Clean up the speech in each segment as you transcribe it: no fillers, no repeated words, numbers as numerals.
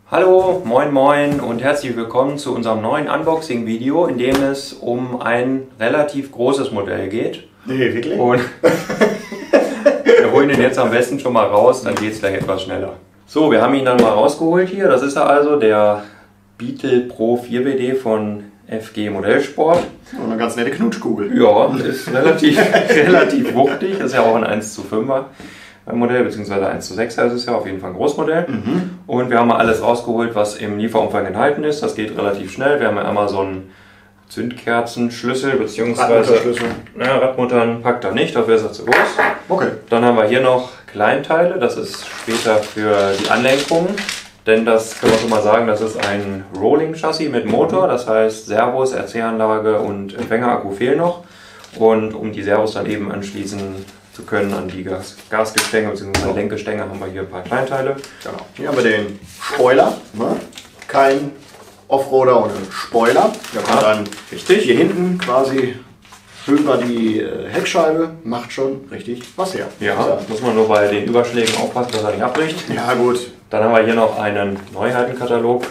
Hallo, moin moin und herzlich willkommen zu unserem neuen Unboxing-Video, in dem es um ein relativ großes Modell geht. Nee, wirklich? Und wir holen ihn jetzt am besten schon mal raus, dann geht es gleich etwas schneller. So, wir haben ihn dann mal rausgeholt hier. Das ist er also, der Beetle Pro 4WD von FG Modellsport. Und eine ganz nette Knutschkugel. Ja, ist relativ wuchtig, ist ja auch ein 1:5er Modell, beziehungsweise 1:6er ist es ja, auf jeden Fall ein Großmodell. Und wir haben mal alles rausgeholt, was im Lieferumfang enthalten ist. Das geht relativ schnell. Wir haben ja einmal so einen Zündkerzenschlüssel, beziehungsweise Radmuttern packt er nicht, dafür ist er zu groß. Okay. Dann haben wir hier noch Kleinteile, das ist später für die Anlenkung. Denn das können wir schon mal sagen, das ist ein Rolling-Chassis mit Motor, das heißt Servos, RC-Anlage und Empfängerakku fehlen noch. Und um die Servos dann eben anschließen zu können an die Gasgestänge bzw. Lenkgestänge, haben wir hier ein paar Kleinteile. Genau. Hier haben wir den Spoiler, ne? Kein Offroader oder Spoiler. Der kommt dann richtig. Hier hinten quasi über die Heckscheibe, macht schon richtig was her. Ja, muss man nur bei den Überschlägen aufpassen, dass er nicht abbricht. Ja gut. Dann haben wir hier noch einen Neuheitenkatalog,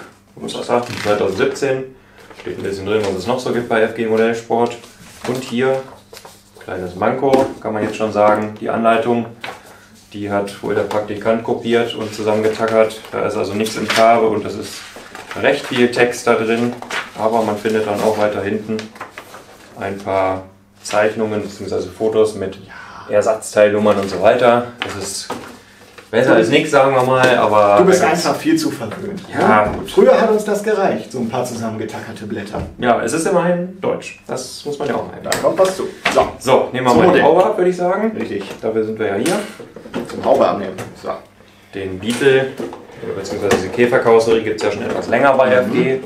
2017. Steht ein bisschen drin, was es noch so gibt bei FG Modellsport. Und hier, kleines Manko, kann man jetzt schon sagen, die Anleitung, die hat wohl der Praktikant kopiert und zusammengetackert. Da ist also nichts in Farbe und es ist recht viel Text da drin. Aber man findet dann auch weiter hinten ein paar Zeichnungen bzw. Fotos mit Ersatzteilnummern und so weiter. Das ist besser als nichts, sagen wir mal, aber... Du bist einfach viel zu verwöhnt. Ja, gut. Früher hat uns das gereicht, so ein paar zusammengetackerte Blätter. Ja, es ist immerhin Deutsch. Das muss man ja auch mal Da kommt was zu. So, nehmen wir mal die Haube ab, würde ich sagen. Richtig. Dafür sind wir ja hier. Zum Haube abnehmen. So. Den Beetle, bzw. diese Käferkarosserie gibt es ja schon etwas länger bei FG.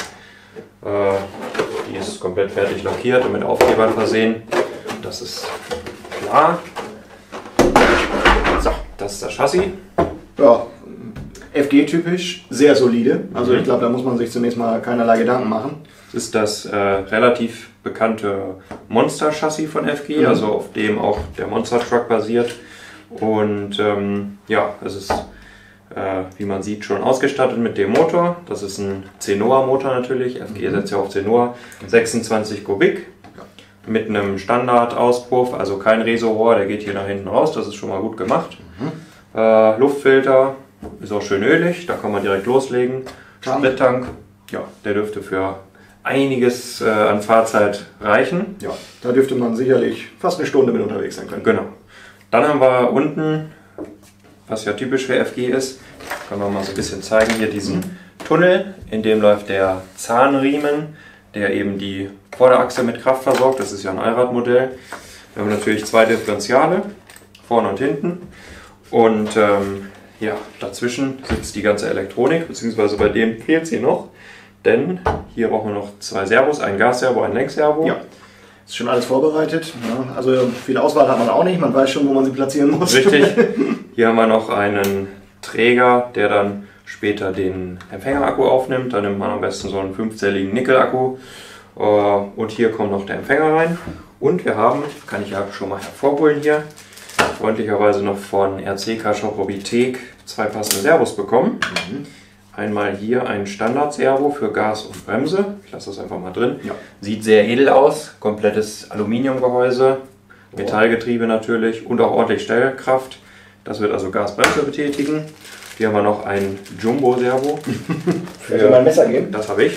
Die ist komplett fertig lackiert und mit Aufklebern versehen. Das ist klar. So, das ist das Chassis. Ja, FG-typisch, sehr solide. Also ich glaube, da muss man sich zunächst mal keinerlei Gedanken machen. Das ist das relativ bekannte Monster-Chassis von FG, also auf dem auch der Monster Truck basiert. Und ja, es ist, wie man sieht, schon ausgestattet mit dem Motor. Das ist ein Cenoa-Motor natürlich. FG setzt ja auf Cenoa. 26 Kubik mit einem Standardauspuff, also kein Reservoir, der geht hier nach hinten raus. Das ist schon mal gut gemacht. Luftfilter ist auch schön ölig, da kann man direkt loslegen. Sprittank, ja, der dürfte für einiges an Fahrzeit reichen. Ja, da dürfte man sicherlich fast eine Stunde mit unterwegs sein können. Genau. Dann haben wir unten, was ja typisch für FG ist, können wir mal so ein bisschen zeigen, hier diesen Tunnel, in dem läuft der Zahnriemen, der eben die Vorderachse mit Kraft versorgt. Das ist ja ein Allradmodell. Wir haben natürlich zwei Differentiale, vorne und hinten. Und ja, dazwischen sitzt die ganze Elektronik, beziehungsweise bei dem fehlt sie noch. Denn hier brauchen wir noch zwei Servos, ein Gasservo, ein Lenkservo. Ja, ist schon alles vorbereitet. Ja, also viel Auswahl hat man auch nicht, man weiß schon, wo man sie platzieren muss. Richtig. Hier haben wir noch einen Träger, der dann später den Empfängerakku aufnimmt. Da nimmt man am besten so einen 5-zelligen Nickel-Akku. Und hier kommt noch der Empfänger rein. Und wir haben, kann ich ja schon mal hervorholen hier, freundlicherweise noch von RCK Shop Robitec zwei passende Servos bekommen. Einmal hier ein Standard-Servo für Gas und Bremse. Ich lasse das einfach mal drin. Ja. Sieht sehr edel aus. Komplettes Aluminiumgehäuse, Metallgetriebe natürlich und auch ordentlich Stellkraft. Das wird also Gas-Bremse betätigen. Hier haben wir noch ein Jumbo-Servo. Soll ich mal ein Messer geben? Das habe ich.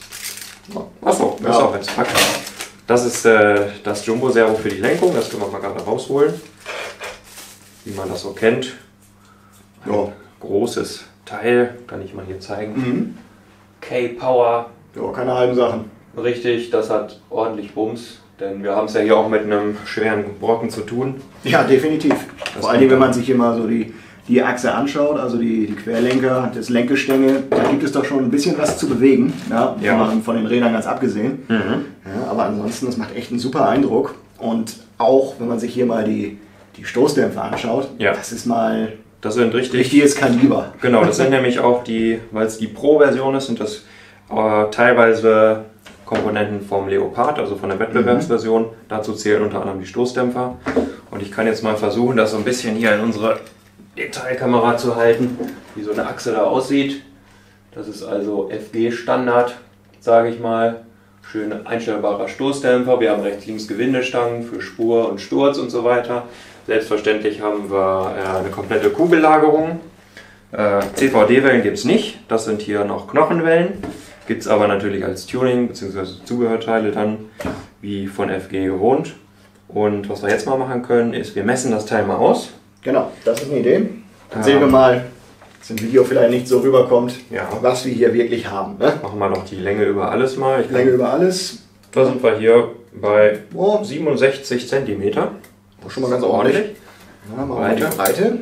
Achso, das ist auch jetzt packen. Das ist das Jumbo-Servo für die Lenkung. Das können wir mal gerade rausholen. Wie man das so kennt. Ein großes Teil, kann ich mal hier zeigen. K-Power. Ja, keine halben Sachen. Richtig, das hat ordentlich Bums. Denn wir haben es ja hier auch mit einem schweren Brocken zu tun. Ja, definitiv. Vor allem, wenn man sich hier mal so die Achse anschaut, also die Querlenker, das Lenkgestänge, da gibt es doch schon ein bisschen was zu bewegen, ja. Von den Rädern ganz abgesehen. Ja, aber ansonsten, das macht echt einen super Eindruck. Und auch, wenn man sich hier mal die Stoßdämpfer anschaut, das ist mal das sind richtiges Kaliber. Genau, das sind nämlich auch weil es die Pro-Version ist, sind das teilweise Komponenten vom Leopard, also von der Wettbewerbsversion. Dazu zählen unter anderem die Stoßdämpfer. Und ich kann jetzt mal versuchen, das so ein bisschen hier in unsere Detailkamera zu halten, wie so eine Achse da aussieht. Das ist also FG-Standard, sage ich mal. Schön einstellbarer Stoßdämpfer. Wir haben rechts-links Gewindestangen für Spur und Sturz und so weiter. Selbstverständlich haben wir eine komplette Kugellagerung. CVD-Wellen gibt es nicht. Das sind hier noch Knochenwellen. Gibt es aber natürlich als Tuning bzw. Zubehörteile dann, wie von FG gewohnt. Und was wir jetzt mal machen können, ist, wir messen das Teil mal aus. Genau, das ist eine Idee. Dann sehen wir mal, dass im Video vielleicht nicht so rüberkommt, was wir hier wirklich haben. Ne? Machen wir noch die Länge über alles mal. Länge über alles. Da sind wir hier bei 67 cm. Schon mal ganz ordentlich. Ja, machen wir die Breite.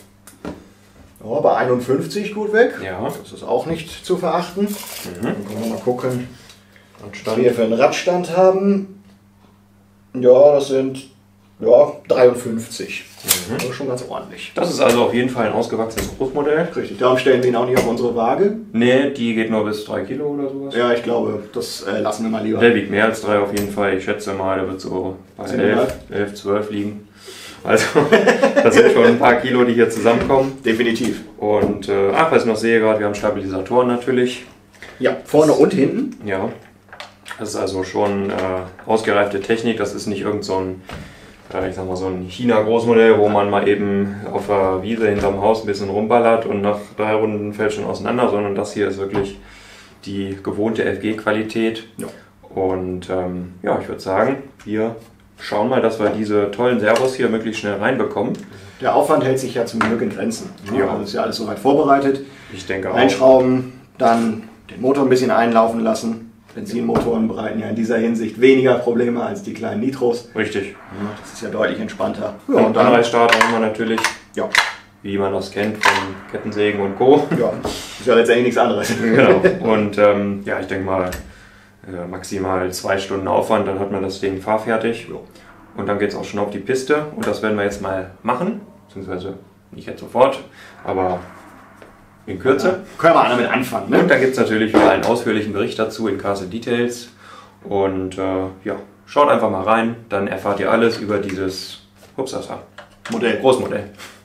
Ja, bei 51 gut weg. Ja. Das ist auch nicht zu verachten. Dann können wir mal gucken, was wir für einen Radstand haben. Ja, das sind 53. Das ist schon ganz ordentlich. Das ist also auf jeden Fall ein ausgewachsenes Großmodell. Richtig, darum stellen wir ihn auch nicht auf unstre Waage. Ne, die geht nur bis 3 Kilo oder sowas. Ja, ich glaube, das lassen wir mal lieber. Der wiegt mehr als 3 auf jeden Fall. Ich schätze mal, der wird so bei 11, 12 liegen. Also, das sind schon ein paar Kilo, die hier zusammenkommen. Definitiv. Und, was ich noch sehe gerade, wir haben Stabilisatoren natürlich. Ja, vorne und hinten. Ja. Das ist also schon ausgereifte Technik. Das ist nicht irgend so ein, ich sag mal, so ein China-Großmodell, wo man mal eben auf der Wiese hinterm Haus ein bisschen rumballert und nach 3 Runden fällt schon auseinander, sondern das hier ist wirklich die gewohnte FG-Qualität. Ja. Und ich würde sagen, wir schauen mal, dass wir diese tollen Servos hier möglichst schnell reinbekommen. Der Aufwand hält sich ja zum Glück in Grenzen. Ja. Also ist ja alles soweit vorbereitet. Ich denke auch. Einschrauben, dann den Motor ein bisschen einlaufen lassen. Benzinmotoren bereiten ja in dieser Hinsicht weniger Probleme als die kleinen Nitros. Richtig. Ja, das ist ja deutlich entspannter. Ja, und Anreißstarter haben wir natürlich, wie man das kennt von Kettensägen und Co. Ja, ist ja letztendlich nichts anderes. Genau. Und ich denke mal, maximal 2 Stunden Aufwand, dann hat man das Ding fahrfertig. Ja. Und dann geht es auch schon auf die Piste. Und das werden wir jetzt mal machen. Beziehungsweise nicht jetzt sofort, aber in Kürze. Ja, können wir damit anfangen. Ne? Und dann gibt es natürlich wieder einen ausführlichen Bericht dazu in Castle Details. Und schaut einfach mal rein, dann erfahrt ihr alles über dieses Großmodell.